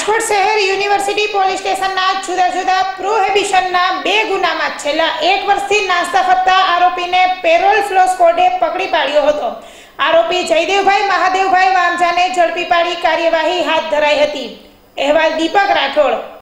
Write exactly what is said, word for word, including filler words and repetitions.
રાજકોટ શહેર university police સ્ટેશનના જુદા જુદા પ્રોહિબિશનના બે ગુનામાં છેલ્લા એક વર્ષથી નાસ્તા ફરતા આરોપીને પેરોલ ફ્લો સ્કોડે પકડી પાડ્યો હતો। આરોપી જયદેવભાઈ મહાદેવભાઈ વામજાને ઝડપી પાડી કાર્યવાહી હાથ ધરાઈ હતી। અહેવાલ દીપક રાઠોડ।